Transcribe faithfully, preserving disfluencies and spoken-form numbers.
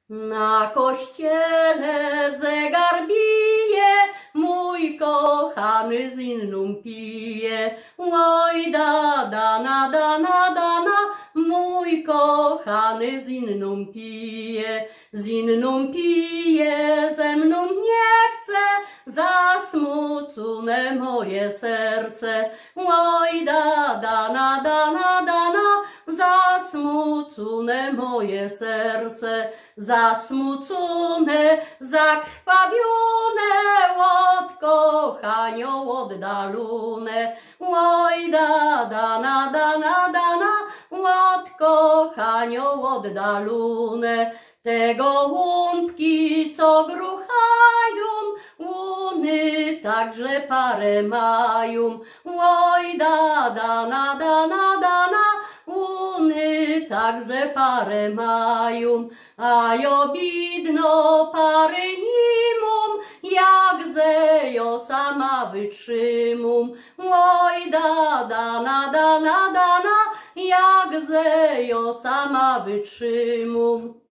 Na kościele zegar bije, mój kochany z inną pije. Oj da, dana, dana, dana, mój kochany z inną pije. Z inną pije, ze mną nie chce, zasmucone moje serce. Oj da, dana, dana, dana, zasmucone moje serce. Zasmucone, zakrwawione, od kochania oddalone. Oj da, dana, dana, dana, od kochania oddalone. Te gołąbki, co gruchają, łuny także parę mają. Oj da, dana, dana, dana, łuny także parę mają. A ja bidno pary nie mam, jak ze jo sama wytrzymam. Oj da, dana, dana, dana, jak ze jo sama wytrzymam.